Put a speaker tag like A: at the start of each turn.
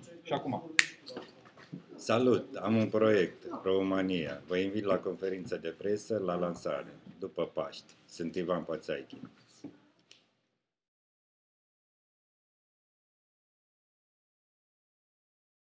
A: Și acum.
B: Salut! Am un proiect, România. Vă invit la conferința de presă, la lansare, după Paști. Sunt Ivan Pațaichi.